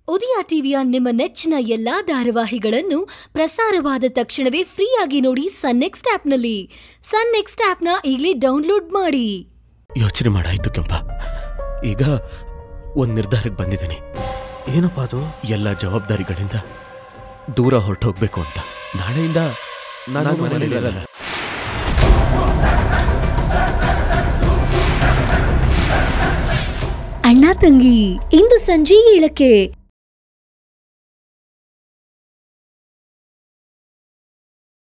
ಉದಯ ಟಿವಿಯ ನಿಮ್ಮ ನೆಚ್ಚಿನ ಎಲ್ಲಾ ಧಾರಾವಾಹಿಗಳನ್ನು ಪ್ರಸಾರವಾದ ತಕ್ಷಣವೇ ಫ್ರೀಯಾಗಿ ನೋಡಿ ಸನ್ ನೆಕ್ಸ್ಟ್ ಆಪ್ನಲ್ಲಿ. ಸನ್ ನೆಕ್ಸ್ಟ್ ಆಪ್ನ ಈಗಲೇ ಡೌನ್ಲೋಡ್ ಮಾಡಿ. ಯೋಚನೆ ಮಾಡಾಯ್ತು ಕೆಂಪ. ಈಗ ಒಂದು ನಿರ್ಧಾರಕ್ಕೆ ಬಂದಿದ್ದೀನಿ. ಏನಪ್ಪ ಅದು? ಎಲ್ಲ ಜವಾಬ್ದಾರಿಗಳಿಂದ ದೂರ ಹೊರಟೋಗ್ಬೇಕು ಅಂತ. ನಾಳೆಯಿಂದ ನಾನು ಮನೆಯಲ್ಲಿರಲ್ಲ. ಅಣ್ಣ ತಂಗಿ ಇಂದು ಸಂಜೆ 7ಕ್ಕೆ